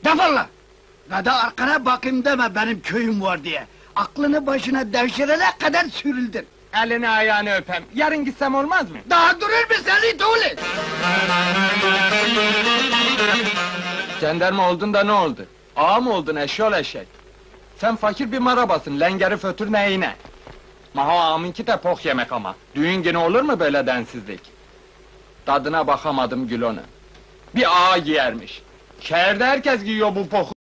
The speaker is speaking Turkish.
Defol lan! Ve de arkana bakayım deme benim köyüm var diye. Aklını başına devşirene kadar sürüldün. Elini ayağını öpem. Yarın gitsem olmaz mı? Daha durur mu seni tuğle? Jandarma oldun da ne oldu? Ağa mı oldun eşyol eşek? Sen fakir bir marabasın, lengeri fötür neyine? Maho ağamınki de pok yemek ama. Düğün günü olur mu böyle densizlik? Tadına bakamadım Gülon'un. Bir ağa giyermiş. Şehirde herkes giyiyor bu poku.